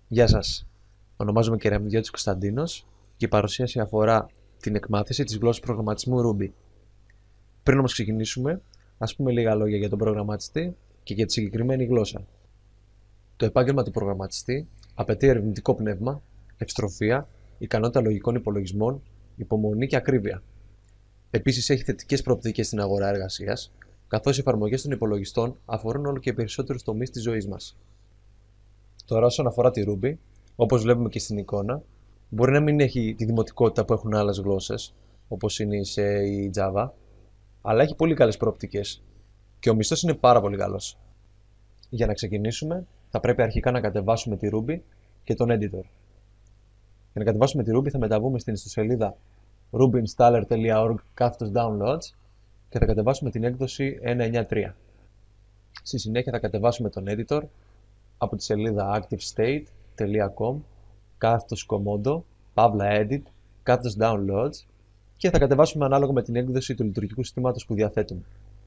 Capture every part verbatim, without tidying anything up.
Γεια σας. Ονομάζομαι Κεραμιδιώτης Κωνσταντίνος και η παρουσίαση αφορά την εκμάθηση της γλώσσας προγραμματισμού Ruby. Πριν όμως ξεκινήσουμε, ας πούμε λίγα λόγια για τον προγραμματιστή και για τη συγκεκριμένη γλώσσα. Το επάγγελμα του προγραμματιστή απαιτεί ερευνητικό πνεύμα, ευστροφία, ικανότητα λογικών υπολογισμών, υπομονή και ακρίβεια. Επίσης, έχει θετικές προοπτικές στην αγορά εργασίας, καθώς οι εφαρμογές των υπολογιστών αφορούν όλο και περισσότερους τομείς της ζωής μας. Τώρα, όσον αφορά τη Ruby, όπως βλέπουμε και στην εικόνα, μπορεί να μην έχει τη δημοτικότητα που έχουν άλλες γλώσσες, όπως είναι η C ή η Java, αλλά έχει πολύ καλές προοπτικές και ο μισθός είναι πάρα πολύ καλός. Για να ξεκινήσουμε, θα πρέπει αρχικά να κατεβάσουμε τη Ruby και τον editor. Για να κατεβάσουμε τη Ruby θα μεταβούμε στην ιστοσελίδα rubyinstaller τελεία org κάθετος downloads και θα κατεβάσουμε την έκδοση εκατόν ενενήντα τρία. Στη συνέχεια θα κατεβάσουμε τον editor από τη σελίδα activestate τελεία com κάθετος commando, παύλα edit, κάθετος downloads και θα κατεβάσουμε ανάλογα με την έκδοση του λειτουργικού συστήματος που διαθέτουμε.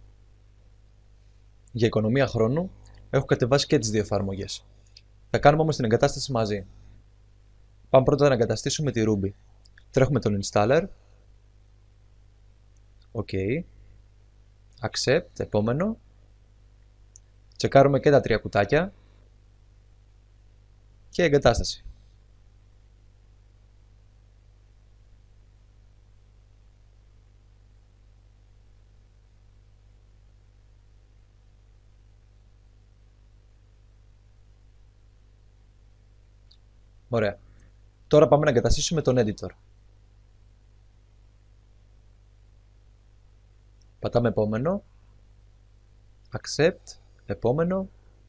Για οικονομία χρόνου, έχω κατεβάσει και τις δύο εφαρμογές. Θα κάνουμε όμως την εγκατάσταση μαζί. Πάμε πρώτα να εγκαταστήσουμε τη Ruby. Τρέχουμε τον installer. OK. Accept, επόμενο. Τσεκάρουμε και τα τρία κουτάκια. Και εγκατάσταση. Ωραία. Τώρα πάμε να εγκαταστήσουμε τον editor. Πατάμε επόμενο. Accept, επόμενο.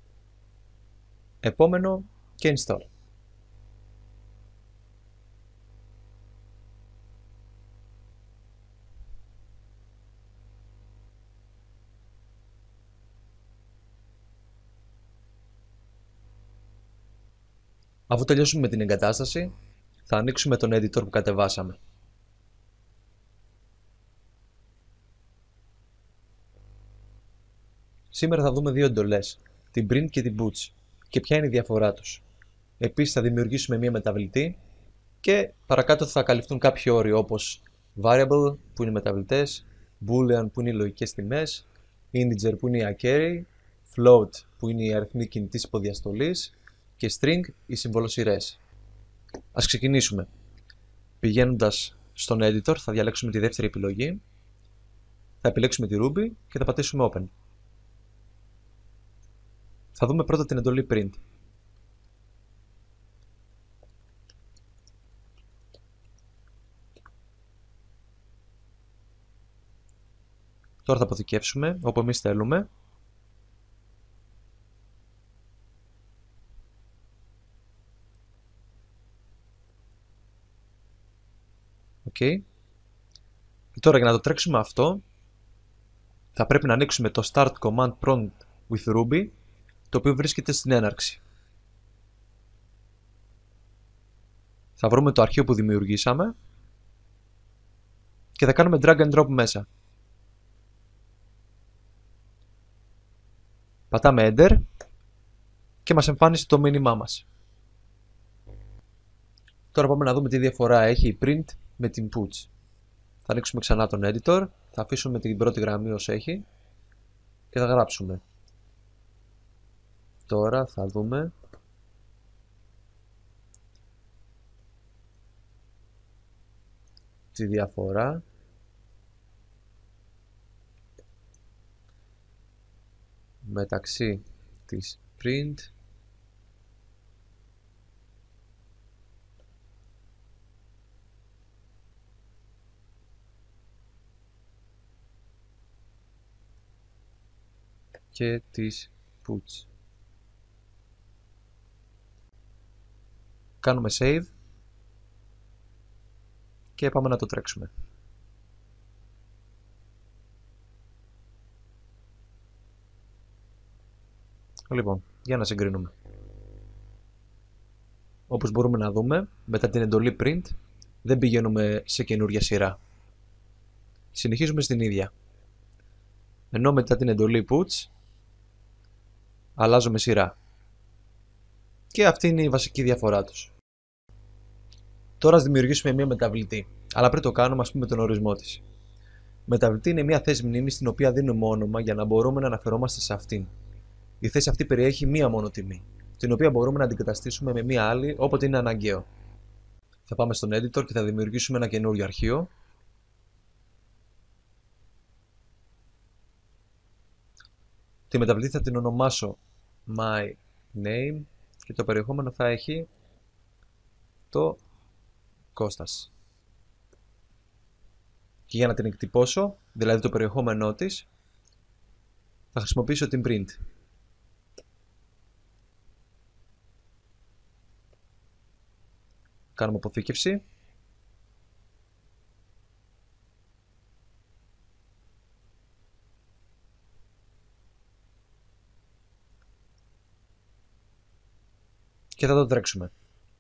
Επόμενο και install. Αφού τελειώσουμε με την εγκατάσταση, θα ανοίξουμε τον editor που κατεβάσαμε. Σήμερα θα δούμε δύο εντολές, την print και την puts, και ποια είναι η διαφορά τους. Επίσης θα δημιουργήσουμε μία μεταβλητή και παρακάτω θα καλυφθούν κάποιοι όροι όπως variable που είναι μεταβλητές, boolean που είναι οι λογικές τιμές, integer που είναι η array, float που είναι η αριθμή κινητής υποδιαστολής και string οι συμβολοσειρές. Ας ξεκινήσουμε. Πηγαίνοντας στον editor θα διαλέξουμε τη δεύτερη επιλογή, θα επιλέξουμε τη Ruby και θα πατήσουμε open. Θα δούμε πρώτα την εντολή print. Τώρα θα αποθηκεύσουμε όπου εμείς θέλουμε. OK. Και τώρα για να το τρέξουμε αυτό, θα πρέπει να ανοίξουμε το Start Command Prompt with Ruby, το οποίο βρίσκεται στην έναρξη. Θα βρούμε το αρχείο που δημιουργήσαμε και θα κάνουμε drag and drop μέσα. Πατάμε Enter και μας εμφάνισε το μήνυμά μας. Τώρα πάμε να δούμε τι διαφορά έχει η print με την puts. Θα ανοίξουμε ξανά τον editor, θα αφήσουμε την πρώτη γραμμή ως έχει και θα γράψουμε. Τώρα θα δούμε τη διαφορά μεταξύ της print και της puts. Κάνουμε save και πάμε να το τρέξουμε. Λοιπόν, για να συγκρίνουμε. Όπως μπορούμε να δούμε, μετά την εντολή print δεν πηγαίνουμε σε καινούργια σειρά. Συνεχίζουμε στην ίδια. Ενώ μετά την εντολή puts αλλάζουμε σειρά. Και αυτή είναι η βασική διαφορά τους. Τώρα ας δημιουργήσουμε μια μεταβλητή, αλλά πριν το κάνουμε ας πούμε τον ορισμό της. Μεταβλητή είναι μια θέση μνήμης στην οποία δίνουμε όνομα για να μπορούμε να αναφερόμαστε σε αυτήν. Η θέση αυτή περιέχει μία μόνο τιμή, την οποία μπορούμε να αντικαταστήσουμε με μία άλλη όποτε είναι αναγκαίο. Θα πάμε στον editor και θα δημιουργήσουμε ένα καινούριο αρχείο. Τη μεταβλητή θα την ονομάσω my name και το περιεχόμενο θα έχει το Κώστας. Και για να την εκτυπώσω, δηλαδή το περιεχόμενό της, θα χρησιμοποιήσω την print. Κάνουμε αποθήκευση. Και θα το τρέξουμε.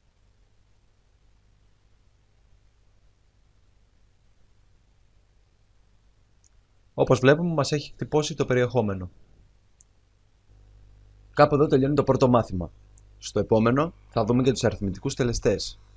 Όπως βλέπουμε μας έχει εκτυπώσει το περιεχόμενο. Κάπου εδώ τελειώνει το πρώτο μάθημα. Στο επόμενο θα δούμε και τους αριθμητικούς τελεστές.